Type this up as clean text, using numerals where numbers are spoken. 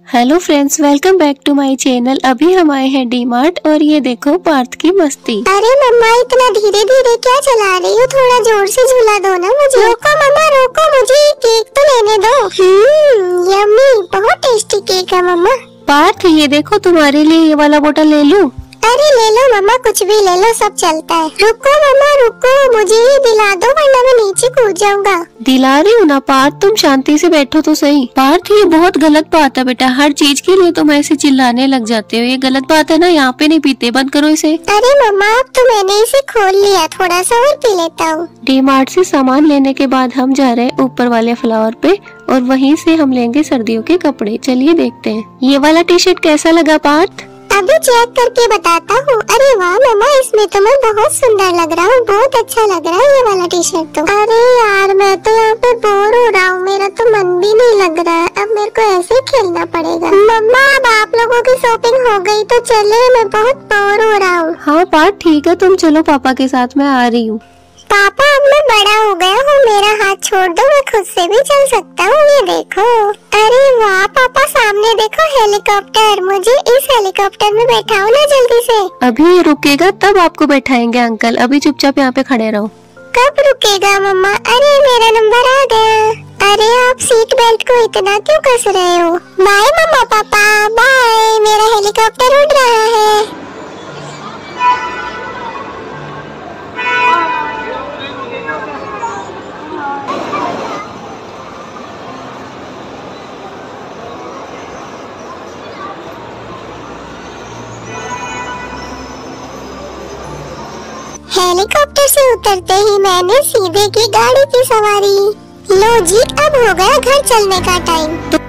Hello friends, welcome back to my channel. अभी हम आए हैं डी मार्ट और ये देखो पार्थ की मस्ती। अरे मम्मा इतना धीरे धीरे क्या चला रही हो, थोड़ा जोर से झूला दो ना मुझे। रोको मम्मा रोको, मुझे केक तो लेने दो। यम्मी, बहुत टेस्टी केक है मम्मा। पार्थ ये देखो तुम्हारे लिए ये वाला बोतल ले लूं? अरे ले लो मम्मा, कुछ भी ले लो, सब चलता है। रुको मम्मा रुको, मुझे ही दिला दो वरना मैं नीचे कूद जाऊंगा। दिला रही हूँ ना पार्थ, तुम शांति से बैठो तो सही। पार्थ ये बहुत गलत बात है बेटा, हर चीज के लिए तुम ऐसे चिल्लाने लग जाते हो, ये गलत बात है ना। यहाँ पे नहीं पीते, बंद करो इसे। अरे मम्मा अब तो मैंने इसे खोल लिया, थोड़ा सा और पी लेता हूँ। डी मार्ट से सामान लेने के बाद हम जा रहे हैं ऊपर वाले फ्लोर पे और वहीं से हम लेंगे सर्दियों के कपड़े। चलिए देखते हैं। ये वाला टी शर्ट कैसा लगा पार्थ? अभी चेक करके बताता हूँ। अरे वाह मम्मा, इसमें तो मैं बहुत सुंदर लग रहा हूँ, बहुत अच्छा लग रहा है ये वाला टी शर्ट तो। अरे यार मैं तो यहाँ पे बोर हो रहा हूँ, मेरा तो मन भी नहीं लग रहा है, अब मेरे को ऐसे ही खेलना पड़ेगा। मम्मा अब आप लोगों की शॉपिंग हो गई तो चले, मैं बहुत बोर हो रहा हूँ। हाँ पार्थ ठीक है, तुम चलो, पापा के साथ मैं आ रही हूँ। पापा अब मैं बड़ा हो गया हूँ, मेरा हाथ छोड़ दो, मैं खुद से भी चल सकता हूँ। ये देखो। अरे वाह पापा, सामने देखो हेलीकॉप्टर, मुझे इस हेलीकॉप्टर में बैठाओ ना जल्दी से। अभी ये रुकेगा तब आपको बैठाएंगे अंकल, अभी चुपचाप यहाँ पे खड़े रहो। कब रुकेगा मम्मा? अरे मेरा नंबर आ गया। अरे आप सीट बेल्ट को इतना क्यों कस रहे हो? बाय मम्मा पापा, बाय, मेरा हेलीकॉप्टर उड़ रहा है। हेलीकॉप्टर से उतरते ही मैंने सीधे की गाड़ी की सवारी। लो जी, अब हो गया घर चलने का टाइम।